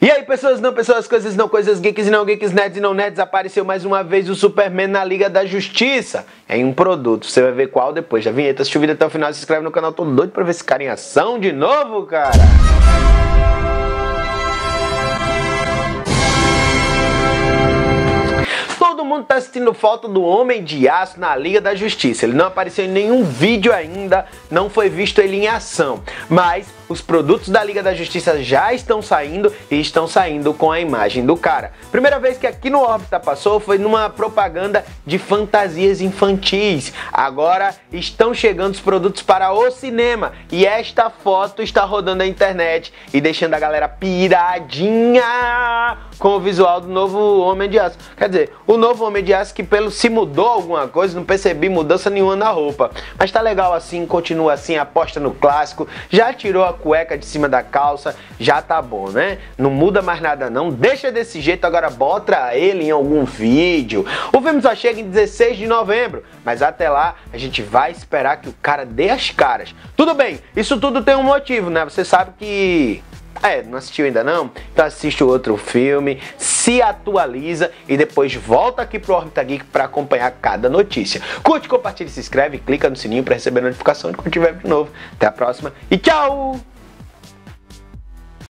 E aí, pessoas, não pessoas, coisas não coisas, geeks e não geeks, nerds e não nerds, apareceu mais uma vez o Superman na Liga da Justiça em um produto. Você vai ver qual depois da vinheta. Assiste o vídeo até o final, se inscreve no canal, tô doido pra ver esse cara em ação de novo, cara. Todo mundo tá sentindo falta do Homem de Aço na Liga da Justiça. Ele não apareceu em nenhum vídeo ainda, não foi visto ele em ação. Mas os produtos da Liga da Justiça já estão saindo e estão saindo com a imagem do cara. Primeira vez que aqui no Órbita passou foi numa propaganda de fantasias infantis. Agora estão chegando os produtos para o cinema e esta foto está rodando na internet e deixando a galera piradinha com o visual do novo Homem de Aço. Quer dizer, o novo Homem de Aço que pelo se mudou alguma coisa, não percebi mudança nenhuma na roupa. Mas tá legal assim, continua assim, aposta no clássico, já tirou a cueca de cima da calça, já tá bom, né? Não muda mais nada não, deixa desse jeito, agora bota ele em algum vídeo. O filme só chega em 16 de novembro, mas até lá a gente vai esperar que o cara dê as caras. Tudo bem, isso tudo tem um motivo, né? Você sabe que... não assistiu ainda não? Então assiste o outro filme, se atualiza e depois volta aqui pro Órbita Geek para acompanhar cada notícia. Curte, compartilha, se inscreve e clica no sininho para receber notificação de quando tiver de novo. Até a próxima e tchau!